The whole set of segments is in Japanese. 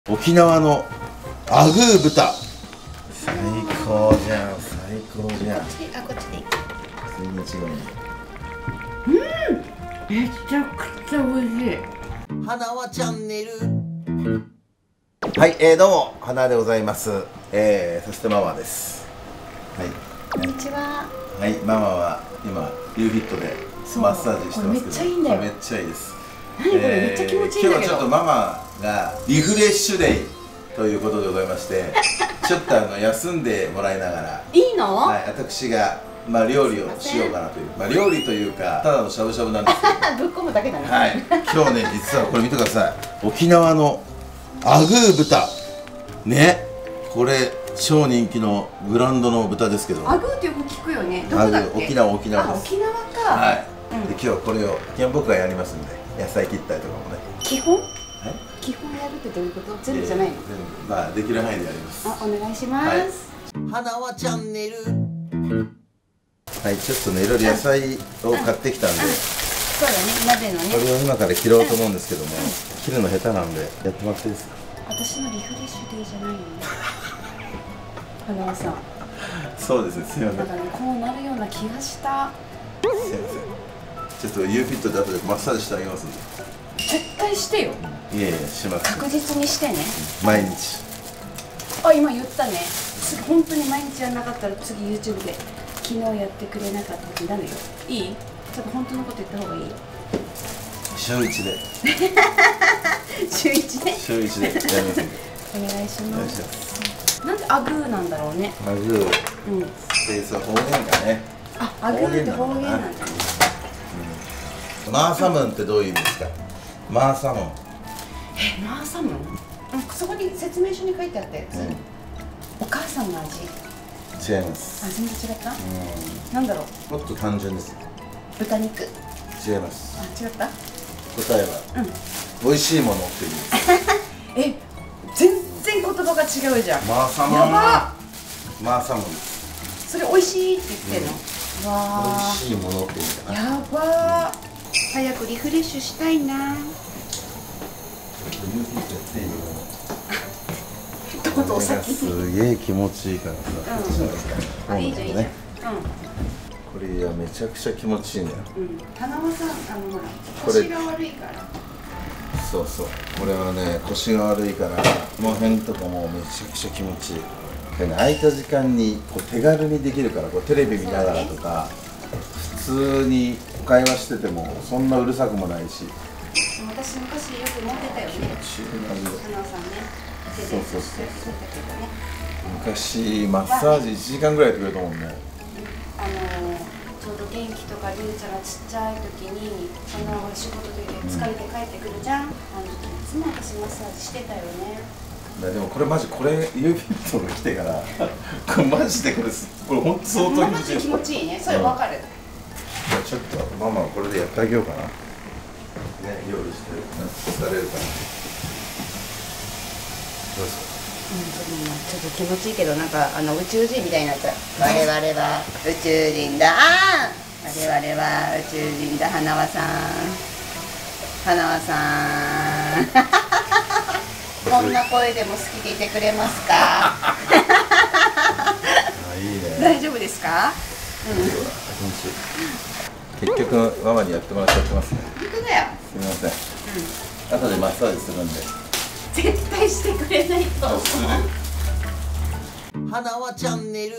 沖縄のアグー豚、最高じゃん、最高じゃん。 こっちでいい。 全然違うね。 めちゃくちゃ美味しい。 花輪チャンネル。はい、どうも花でございます。そしてママです。はい。 こんにちは。 はい、ママは今ユーフィットでマッサージしてますけど、 めっちゃいいんだよ。 めっちゃいいです。 何これ、めっちゃ気持ちいいんだけど。 今日はちょっとママがリフレッシュデイということでございましてちょっと休んでもらいながら、 いいの？ はい、私が料理をしようかなという、料理というかただのしゃぶしゃぶなんですけどぶっ込むだけだね。 はい、今日ね実はこれ見てください。沖縄のアグー豚ね、これ超人気のブランドの豚ですけど、 アグーってよく聞くよね。どこだっけ？ 沖縄です。 沖縄か。 はい、で今日これを僕がやりますんで、野菜切ったりとかもね。 基本？基本やるってどういうこと？全部じゃないの？ 全部できる範囲でやります。 あ、お願いします。 花輪チャンネル。はい、ちょっとねいろいろ野菜を買ってきたんで、 そうだね、鍋のね。 これを今から切ろうと思うんですけども、切るの下手なんでやってもらっていいですか？ 私のリフレッシュデイじゃないよね。花輪さん。 そうですね、すみません。 だからこうなるような気がした。 すみません。ちょっとユーフィットで後でマッサージしてあげますんで。 絶対してよ。 いやいや、します。 確実にしてね。 毎日。 あ、今言ったね。本当に毎日やらなかったら次 YouTube で昨日やってくれなかったってなるよ。いい？ちょっと本当のこと言った方がいい？ 週1で。 週1で。 週1でやりますんで。 お願いします。なんでアグーなんだろうね。 アグー。うん。ベースは方言かね。 あ、アグーって方言なんだね。 マーサムンってどういう意味ですか？マーサムン。 マーサムン？そこに説明書に書いてあったやつ。お母さんの味。 違います。 あ、全然違った？なんだろう。 もっと単純です。 豚肉。 違います。 あ、違った？ 答えは美味しいものって意味です。 全然言葉が違うじゃん。 マーサムン。 やば。 マーサムンです。 それ美味しいって言ってんの？わ美あ。 味しいものって意味かな。 やばー。早くリフレッシュしたいな。どうぞお先に。 すげえ気持ちいいからさ。 あ、いいじゃんいいじゃん。 これはめちゃくちゃ気持ちいいんだよ。 花輪さん、ほら腰が悪いから。 そうそう。これはね腰が悪いからこの辺とかもめちゃくちゃ気持ちいい。空いた時間に手軽にできるから、テレビ見ながらとか普通に会話しててもそんなうるさくもないし。 私昔よく持ってたよね。花輪さんね。 そう。昔マッサージ1時間ぐらいやってくれたもんね。 ちょうど元気とかりゅうちゃんがちっちゃい時に花輪が仕事で疲れて帰ってくるじゃん。いつも私マッサージしてたよね。 でもこれマジユーフィットが来てからこれマジでこれ本当相当マジ気持ちいいね。それわかる。 ちょっとママはこれでやってあげようかな。ね、料理して疲れるから。どうですか？ ちょっと気持ちいいけど、なんか宇宙人みたいになった。我々は宇宙人だ。我々は宇宙人だ。花輪さん。花輪さん。こんな声でも好きでいてくれますか？ いいね。 大丈夫ですか？ 結局ママにやってもらっちゃってますね。 本当だよ。 すみません。後でマッサージするんで。 絶対してくれないと。 花輪チャンネル。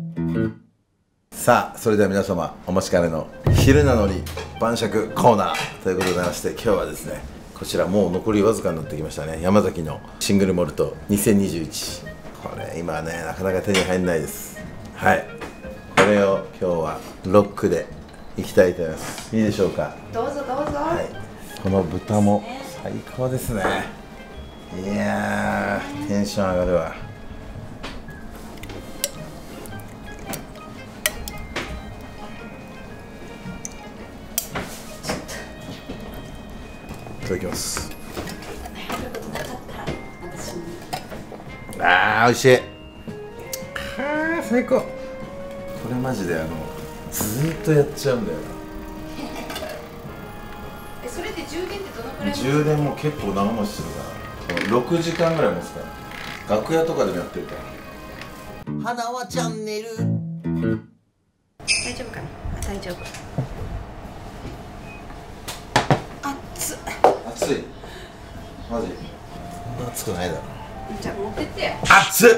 さあ、それでは皆様お待ちかねの昼なのに晩酌コーナーということでございまして、今日はですねこちらもう残りわずかになってきましたね。山崎のシングルモルト2021。これ今ねなかなか手に入んないです。はい、これを今日はロックでいきたいと思います。いいでしょうか？ どうぞどうぞ。 はい、この豚も最高ですね。いやーテンション上がるわ。いただきます。美味しい。最高。これマジでずーっとやっちゃうんだよな。 それで充電ってどのくらい？ 充電も結構長持ちするから。 6時間ぐらい持つから楽屋とかでもやってるから花はチャンネル大丈夫かな。大丈夫。熱っ。 熱いマジそんな熱くないだろ。 じゃあ持ってってよ。 熱っ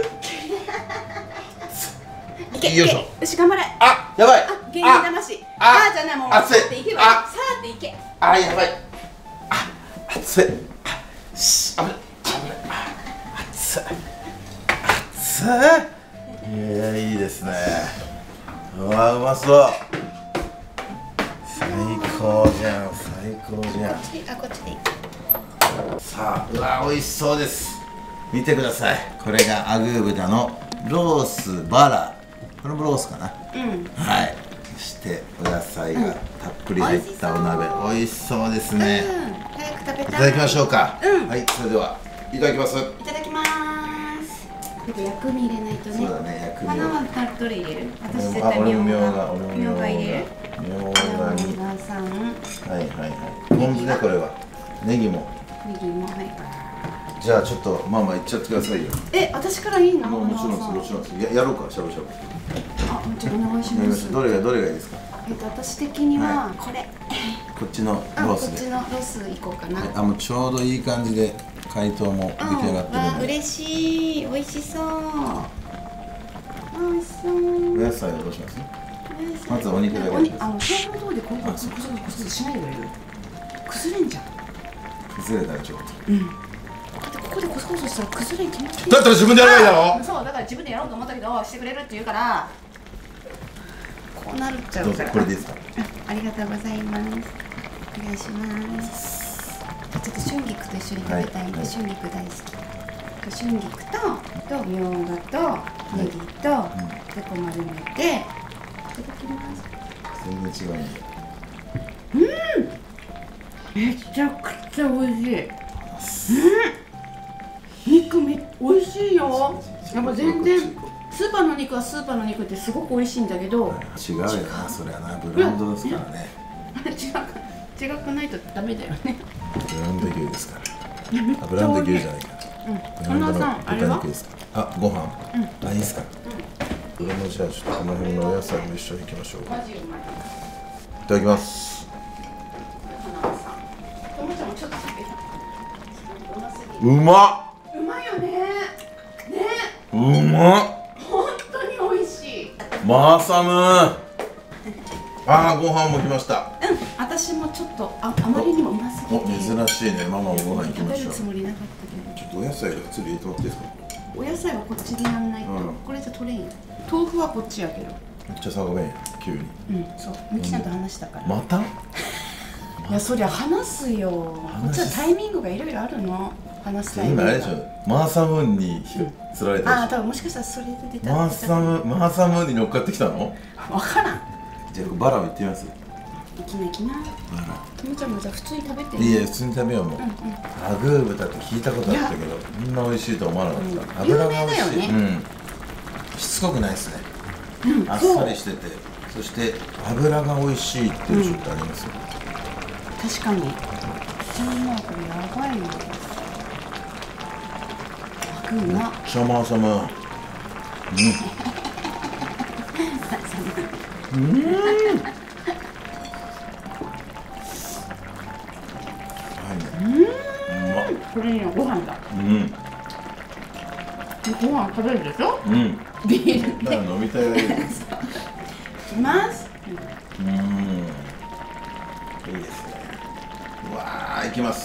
いけよいしょ。 よし頑張れ。 あやばい。 芸人魂。あじゃあなもうさーっていけば。さーっていけ。 あやばい。あ熱い。あぶれ熱い熱い。いやいいですね。うわうまそう。最高じゃん最高じゃん。 こっちでいい。 さあうわ美味しそうです。見てください。これがアグー豚のロースバラ。これもロースかな。はい。そしてお野菜がたっぷり入ったお鍋、美味しそうですね。 早く食べたい。 いただきましょうか。はい、それではいただきます。 いただきます。薬味入れないとね。 そうだね、薬味。 花はどれ入れる？私絶対みょうが入れる。 みょうがに。 皆さん。 はいはいはい。ポン酢ねこれは。ネギも。 ネギもはい。 じゃあちょっとまあまあいっちゃってくださいよ。 私からいいの？ もちろんですもちろんです。やろうかしゃぶしゃぶ。 あ、もちろんお願いします。 どれがいいですか？ 私的にはこれ。 こっちのロースで。 こっちのロースいこうかな。 あもうちょうどいい感じで解凍も出来上がってるので。 嬉しい、美味しそう。美味しそう。 お野菜はどうします？まずお肉だけ。 標本通りこうコソコソしないでくれる？崩れんじゃん。 崩れたらちょっと。 だってここでコソコソしたら崩れん気持ちいい。 だったら自分でやればいいだろ。 そうだから自分でやろうと思ったけどしてくれるって言うからこうなるっちゃうから。 これでいいですか？ ありがとうございます。お願いします。ちょっと春菊と一緒に食べたいんで、春菊大好き。春菊とみょうがとネギとでこう丸めていただきます。 全然違うんで。 めちゃくちゃ美味しい。肉美味しいよ。やっぱ全然スーパーの肉はスーパーの肉ってすごく美味しいんだけど、 違うよなそれはな、ブランドですからね。 違くないとダメだよね。 ブランド牛ですから。ブランド牛じゃないか。ブランドの豚肉ですか。あ、ご飯。あ、いいですか。俺もじゃあちょっとこの辺のお野菜も一緒にいきましょう。いただきます。うまっ。 うまいよね。 うまっ。 本当に美味しい。 マーサムー。あー、ご飯も来ました。 私もちょっとあまりにもうますぎて。 珍しいね。ママもご飯行きましょう。 食べるつもりなかったけど。 ちょっとお野菜が普通に入れてもらっていいですか。 お野菜はこっちでやんないと、これじゃ取れんよ。豆腐はこっちやけど。 めっちゃ差がめんや急に。 そう。ミキさんと話したから。 また？ いやそりゃ話すよ。こっちはタイミングがいろいろあるの。話すタイミングが。 今あれでしょ。マーサムーンに釣られたでしょ。 多分もしかしたらそれで出た。 マーサムーンに乗っかってきたの？ わからん。 じゃあバラを言ってみます。 いきなりな。 バラ。 ともちゃんもじゃあ普通に食べて。 いや普通に食べようもう。アグー豚って聞いたことあったけど、こんな美味しいと思わなかった。油が美味しい。しつこくないですね。あっさりしてて、そして油が美味しいっていうちょっとありますよ。 確かに。じゃあもうこれやばいな。アグーな。 シャマーサム。 これにはご飯だ。ご飯食べるでしょ。ビールだから飲みたいだけです。 いきます。 いいですね。うわー、いきます。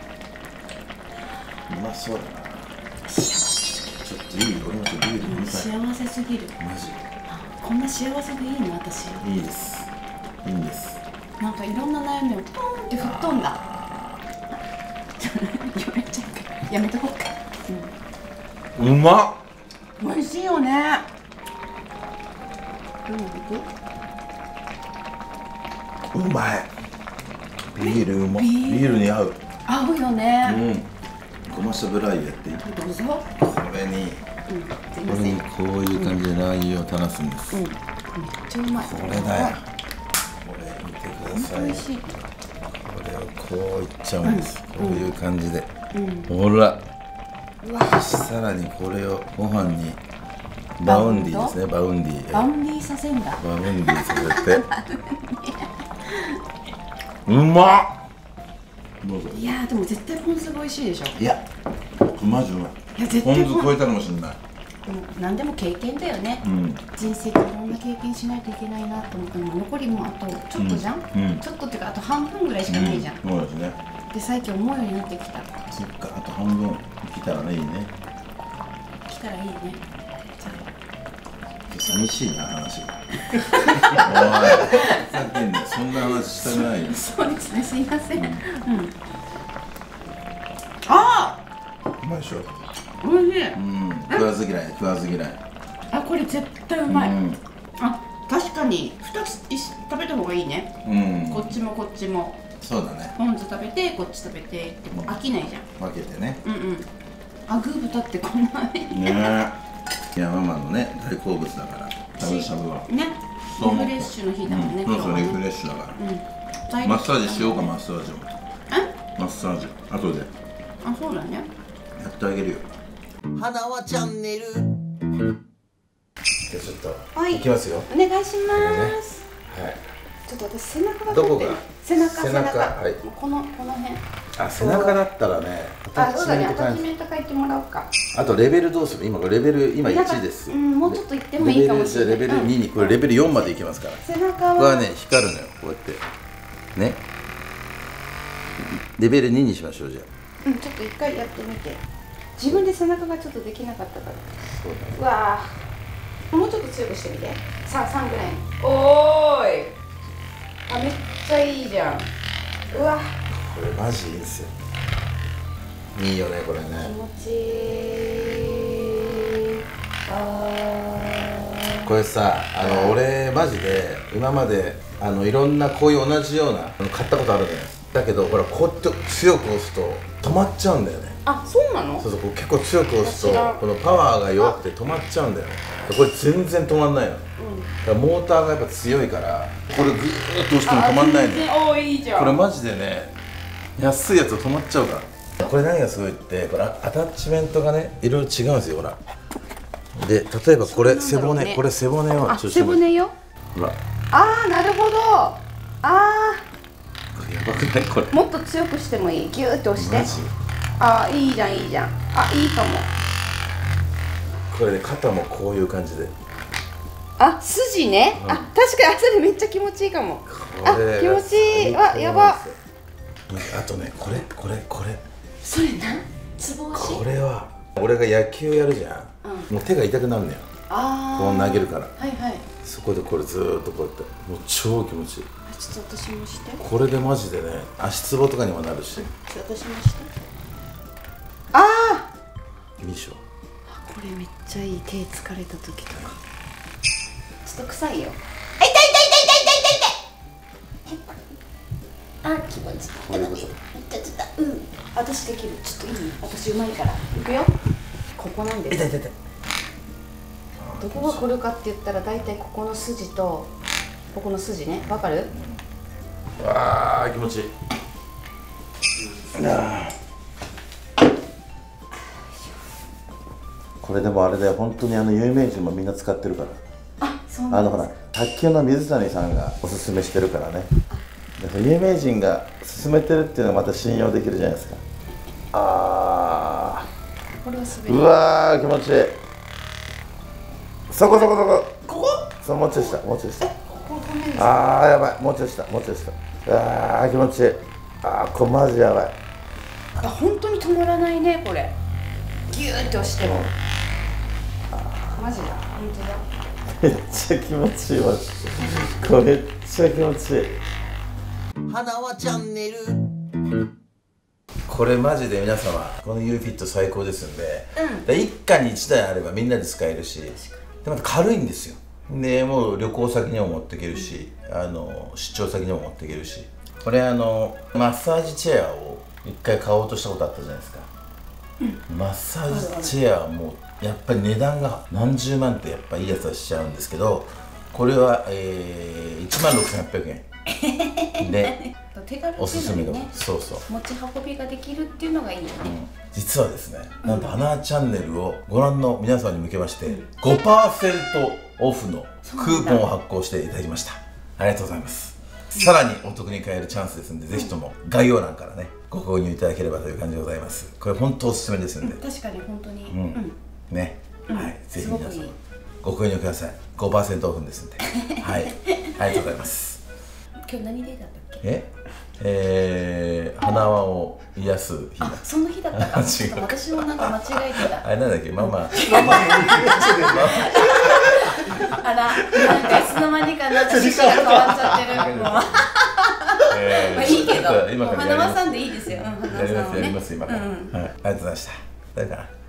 うまそうだな。ちょっといい？俺もちょっとビール飲みたい。 幸せすぎる。 マジ。 こんな幸せでいいの私。 いいです。いいんです。 なんかいろんな悩みをポーンって吹っ飛んだ。やめとこうか。 うまっ。 美味しいよね。 うまい。ビールうま。ビールに合う。 合うよね。 ごましゃぶラー油やっていい？ どうぞ。 これにこういう感じでラー油を垂らすんです。 めっちゃうまい。 これだよ。これ見てください。 美味しい。 これをこういっちゃうんです。こういう感じで。ほら。 うわ、 さらにこれをご飯にバウンディですね。バウンディ。 バウンディさせんだ。 バウンディさせてうまっ。どうぞ。 いやーでも絶対ポン酢が美味しいでしょ。 いやマジうまい。 いや絶ポ対ン酢超えたかもしれない。 でも何でも経験だよね、 うん、 人生ってこんな経験しないといけないなと思ったの。残りもあとちょっとじゃん、ちょっとっていうかあと半分ぐらいしかないじゃん、 そうですね。 で最近思うようになってきた。 そっか、あと半分来たらね、いいね。 来たらいいね。 寂しいな話がおい、さっきね、そんな話したくないよ。 そうですね、すいません。あうまいでしょ。 おいしい。 食わず嫌い、食わず嫌い。 あ、これ絶対うまい。あ、確かに2つ食べた方がいいね。こっちもこっちも。 そうだね。 ポン酢食べて、こっち食べてって飽きないじゃん。 分けてね。 あぐー豚ってこんなにねえ。いや、ママのね、大好物だから。しゃぶしゃぶは。 ね。リフレッシュの日だもんね。 そうそう、リフレッシュだから。マッサージしようか、マッサージを。マッサージ、後で。 あ、そうだね。 やってあげるよ。 花輪チャンネル。 じゃあちょっと、いきますよ。 お願いします。 はい。 ちょっと私背中がどこが？ 背中。 はい。 この辺。 あ、背中だったらね。 あ、そうだね。アタッチメント書いてもらおうか。 あとレベルどうする？今レベル1です。 もうちょっといってもいいかもしれない。 レベル2にこれレベル4までいけますから。 背中は。 これはね光るのよ。こうやってね。レベル2にしましょうじゃあ。 ちょっと一回やってみて。自分で背中がちょっとできなかったから。 そうだね。 うわあ。もうちょっと強くしてみて。3ぐらい。おーい。あ、めっちゃいいじゃん。うわ。 これマジいいですよ。いいよねこれね。 気持ちいい。 これさ、俺マジで今までいろんなこういう同じような買ったことあるのよ。だけどほらこうやって強く押すと止まっちゃうんだよね。 あ、そうなの？ そうそう、こう結構強く押すとこのパワーが弱くて止まっちゃうんだよね。これ全然止まんないの。だからモーターがやっぱ強いからこれグーッと押しても止まんないのよ。 おー、いいじゃん。 これマジでね安いやつ止まっちゃうから。これ何がすごいってこれアタッチメントがねいろいろ違うんですよ。ほらで例えばこれ背骨、これ背骨を背骨よ。 ほら、 なるほど。 これやばくない？これもっと強くしてもいい。ギューって押して。 マジ？ いいじゃんいいじゃん。いいかも。 これで肩もこういう感じで。 筋ね。確かにそれめっちゃ気持ちいいかも。気持ちいい。やば。 あとねこれそれな、つぼ押し。 これは俺が野球やるじゃん。もう手が痛くなるのよ。こう投げるから。そこでこれずーっとこうやってもう超気持ちいい。 ちょっと私もして。 これでマジでね足つぼとかにもなるし。 私もして。 いいでしょ。 これめっちゃいい。手疲れた時とかちょっと臭いよ。気持ちいい。 こういうこと。 私できる。ちょっといい？私うまいから。いくよ。ここなんです。 痛い。 どこが来るかって言ったら大体ここの筋とここの筋ね。わかる？ わあ気持ちいい。これでもあれだよ、本当に有名人もみんな使ってるから。 そうなんですか。 ほら卓球の水谷さんがおすすめしてるからね。だから有名人が勧めてるっていうのはまた信用できるじゃないですか。 これは滑る。 うわー気持ちいい。そこそう、もうちょい下。 ここ止めるんです。 やばい、もうちょい下。気持ちいい。これマジやばい。 本当に止まらないねこれ。ギューって押しても。マジだ。本当だ。 めっちゃ気持ちいいわ。これめっちゃ気持ちいい。 花輪チャンネル。 これマジで皆様この U フィット最高ですんで、一家に1台あればみんなで使えるし、でまた軽いんですよ。でもう旅行先にも持っていけるし、出張先にも持っていけるし、これマッサージチェアを一回買おうとしたことあったじゃないですか。マッサージチェアはもうやっぱり値段が何十万ってやっぱいいやつはしちゃうんですけど、これは、16,800円でおすすめの、そう持ち運びができるっていうのがいいよね。 実はですね、なんと花チャンネルをご覧の皆さんに向けまして、5% オフのクーポンを発行していただきました。ありがとうございます。さらにお得に買えるチャンスですんで、ぜひとも概要欄からねご購入いただければという感じでございます。これ本当おすすめですんで、 確かに本当にね、はい、ぜひ皆さんご購入ください。5% オフですんで、はい、ありがとうございます。 今日何デーだったっけ？ 花輪を癒す日だ。 その日だったか。 違う。 私もなんか間違えてた。 あれなんだっけ、ママ。 あら、なんかいつの間にかなんか趣旨が変わっちゃってる。もうまあいいけど、もう花輪さんでいいですよ。花輪さんをね。 やります今から。はい、ありがとうございました。誰かな。